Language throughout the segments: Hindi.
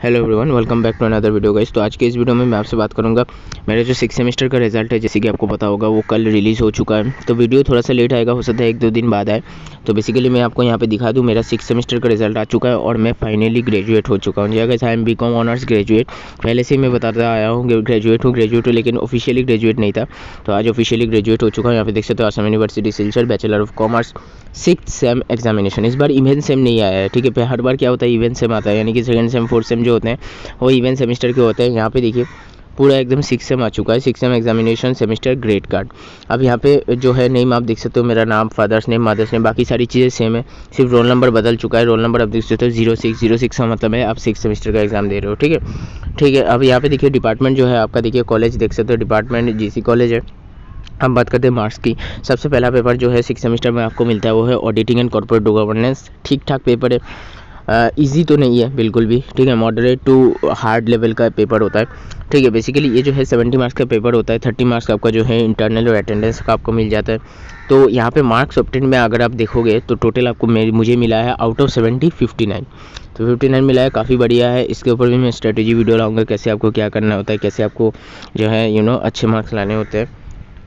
Hello everyone, welcome back to another video guys. तो आज के इस वीडियो में मैं आपसे बात करूंगा मेरा जो 6 सेमेस्टर का रिजल्ट है, जैसे कि आपको पता होगा वो कल रिलीज़ हो चुका है। तो वीडियो थोड़ा सा लेट आएगा, हो सकता है 1-2 दिन बाद आए। तो बेसिकली मैं आपको यहाँ पे दिखा दूँ, मेरा 6 सेमेस्टर का रिजल्ट आ चुका है और मैं फाइनली ग्रेजुएट हो चुका हूँ। जी guys, I am B Com honours graduate. पहले से ही मैं बताता आया हूँ ग्रेजुएट हूँ, लेकिन ऑफिशियली ग्रेजुएट नहीं था। तो आज ऑफिशियली ग्रेजुएट हो चुका हूँ। यहाँ पे देख सकते हो, Assam university Silchar, bachelor of commerce, 6th sem examination. इस बार इवेंट सेम नहीं आया है, ठीक है। हर बार क्या होता है, इवेंट सेम आता है, यानी कि 2nd सेम 4th सेम जो होते हैं वो इवेंट सेमेस्टर के होते हैं। यहाँ पे देखिए पूरा एकदम 6 सेम आ चुका है, 6 sem examination semester grade card. अब यहाँ पे जो है नेम आप देख सकते हो, मेरा नाम, फादर्स नेम, मदर्स नेम, बाकी सारी चीज़ें सेम है, सिर्फ रोल नंबर बदल चुका है। रोल नंबर आप देख सकते हो 06 का मतलब है आप 6 सेमेस्टर का एग्जाम दे रहे हो, ठीक है। अब यहाँ पे देखिए डिपार्टमेंट जो है आपका, देखिए कॉलेज देख सकते हो, डिपार्टमेंट जीसी कॉलेज है। अब बात करते हैं मार्क्स की। सबसे पहला पेपर जो है 6 सेमेस्टर में आपको मिलता है वो है ऑडिटिंग एंड कॉर्पोरेट गवर्नेंस। ठीक ठाक पेपर है, इजी तो नहीं है बिल्कुल भी, ठीक है। मॉडरेट टू हार्ड लेवल का पेपर होता है, ठीक है। बेसिकली ये जो है 70 मार्क्स का पेपर होता है। 30 मार्क्स आपका जो है इंटरनल और अटेंडेंस का आपको मिल जाता है। तो यहाँ पे मार्क्स ऑब्टेन में अगर आप देखोगे तो टोटल आपको मुझे मिला है आउट ऑफ 70 59। तो 59 मिला है, काफ़ी बढ़िया है। इसके ऊपर भी मैं स्ट्रेटेजी वीडियो लाऊंगा, कैसे आपको क्या करना होता है, कैसे आपको जो है अच्छे मार्क्स लाने होते हैं।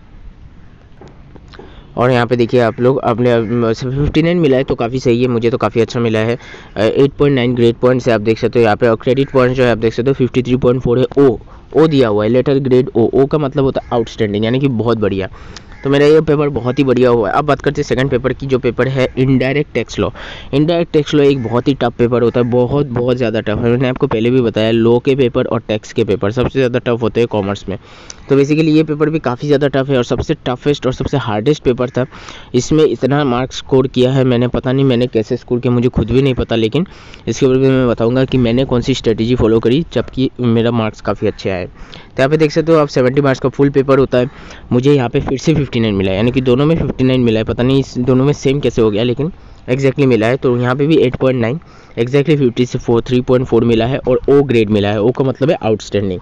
और यहाँ पे देखिए आप लोग अपने 59 मिला है तो काफ़ी सही है, मुझे तो काफ़ी अच्छा मिला है। 8.9 ग्रेड पॉइंट्स है, आप देख सकते हो यहाँ पे। और क्रेडिट पॉइंट्स जो है आप देख सकते हो 53.4 है। ओ दिया हुआ है, लेटर ग्रेड ओ का मतलब होता है आउटस्टैंडिंग, यानी कि बहुत बढ़िया। तो मेरा ये पेपर बहुत ही बढ़िया हुआ है। अब बात करते हैं सेकंड पेपर की, जो पेपर है indirect tax law. Indirect tax law एक बहुत ही टफ पेपर होता है, बहुत ज़्यादा टफ है। मैंने आपको पहले भी बताया, लॉ के पेपर और टैक्स के पेपर सबसे ज़्यादा टफ होते हैं कॉमर्स में। तो बेसिकली ये पेपर भी काफ़ी ज़्यादा टफ है और सबसे टफेस्ट और सबसे हार्डेस्ट पेपर था। इसमें इतना मार्क्स स्कोर किया है मैंने, पता नहीं मैंने कैसे स्कोर किया, मुझे खुद भी नहीं पता। लेकिन इसके ऊपर भी मैं बताऊंगा कि मैंने कौन सी स्ट्रेटेजी फॉलो करी, जबकि मेरा मार्क्स काफ़ी अच्छे आए। तो यहाँ पे देख सकते हो आप, 70 मार्क्स का फुल पेपर होता है। मुझे यहाँ पे फिर से 59 मिला है, यानी कि दोनों में 59 मिला है। पता नहीं इस दोनों में सेम कैसे हो गया, लेकिन एग्जैक्टली मिला है। तो यहाँ पे भी 8.9 एग्जैक्टली 50 से 3.4 मिला है और ओ ग्रेड मिला है। ओ का मतलब है आउटस्टैंडिंग।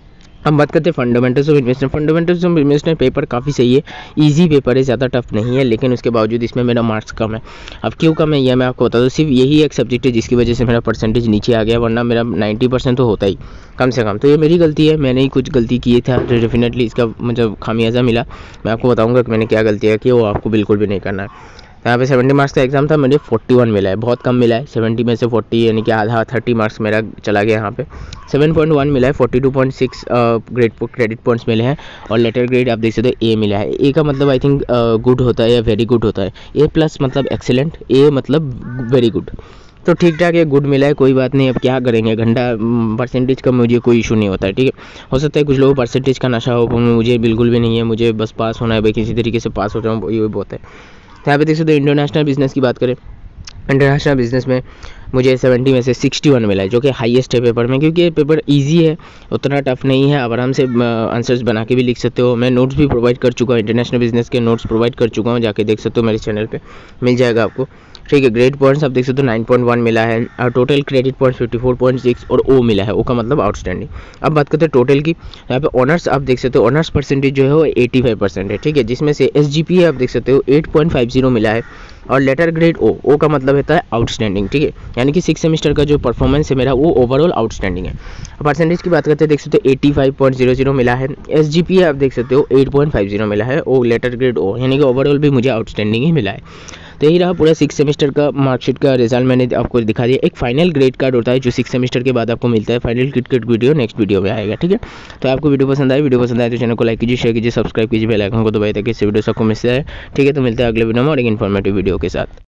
हम बात करते हैं fundamentals of investment. Fundamentals of investment paper काफ़ी सही है, इजी पेपर है, ज़्यादा टफ नहीं है, लेकिन उसके बावजूद इसमें मेरा मार्क्स कम है। अब क्यों कम है यह मैं आपको बता दूँ। सिर्फ यही एक सब्जेक्ट है जिसकी वजह से मेरा परसेंटेज नीचे आ गया, वरना मेरा 90% तो होता ही कम से कम। तो ये मेरी गलती है, मैंने ही कुछ गलती की था, तो डेफिनेटली इसका मतलब खामियाजा मिला। मैं आपको बताऊँगा कि मैंने क्या गलतियाँ की, वो आपको बिल्कुल भी नहीं करना है। यहाँ पे 70 मार्क्स का एग्जाम था, मुझे 41 मिला है, बहुत कम मिला है। 70 में से 40 यानी कि आधा 30 मार्क्स मेरा चला गया। यहाँ पे 7.1 मिला है, 42.6 क्रेडिट पॉइंट्स मिले हैं। और लेटर ग्रेड आप देख सकते हो ए मिला है। ए का मतलब आई थिंक गुड होता है या वेरी गुड होता है। ए प्लस मतलब एक्सेलेंट, ए मतलब वेरी गुड। तो ठीक ठाक है, गुड मिला है, कोई बात नहीं। अब क्या करेंगे, घंटा परसेंटेज का मुझे कोई इशू नहीं होता है, ठीक है। हो सकता है कुछ लोगों परसेंटेज का नशा हो, मुझे बिल्कुल भी नहीं है, मुझे बस पास होना है भाई, किसी तरीके से पास हो जाऊँ, ये बहुत है। तो यहाँ पे देख सकते हो इंटरनेशनल बिजनेस की बात करें, इंटरनेशनल बिजनेस में मुझे 70 में से 61 मिला है, जो कि हाईएस्ट है पेपर में, क्योंकि ये पेपर इजी है, उतना टफ नहीं है। आप आराम से आंसर्स बना के भी लिख सकते हो। मैं नोट्स भी प्रोवाइड कर चुका हूँ, इंटरनेशनल बिजनेस के नोट्स प्रोवाइड कर चुका हूँ, जाके देख सकते हो, मेरे चैनल पे मिल जाएगा आपको, ठीक है। ग्रेड पॉइंट्स आप देख सकते हो 9.1 मिला है और टोटल क्रेडिट पॉइंट्स 54.6 और ओ मिला है। ओ का मतलब आउटस्टैंडिंग। अब बात करते हैं टोटल की। यहाँ पे ऑनर्स आप देख सकते हो, ऑनर्स परसेंटेज जो है वो 85% है, ठीक है, जिसमें से SGPA आप देख सकते हो 8.50 मिला है। और लेटर ग्रेड ओ का मतलब होता है आउटस्टैंडिंग, ठीक है, यानी कि 6 सेमेस्टर का जो परफॉर्मेंस है मेरा वो ओवरऑल आउटस्टैंडिंग है। परसेंटेज की बात करते हैं, देख सकते हो 85.00 मिला है। SGPA आप देख सकते हो 8.50 मिला है। ओ लेटर ग्रेड ओ, यानी कि ओवरऑल भी मुझे आउटस्टैंडिंग ही मिला है। तो यही रहा पूरा 6 सेमेस्टर का मार्कशीट का रिजल्ट, मैंने आपको दिखा दिया। एक फाइनल ग्रेड कार्ड होता है जो 6 सेमेस्टर के बाद आपको मिलता है। Final cricket video next video में आएगा, ठीक है। तो आपको वीडियो पसंद आए तो चैनल को लाइक कीजिए, शेयर कीजिए, सब्सक्राइब कीजिए, बेल आइकन को दबाइए ताकि इस वीडियो सबको मिस जाए, ठीक है। तो मिलते हैं अगले वीडियो में और एक इन्फॉर्मेटिव वीडियो के साथ।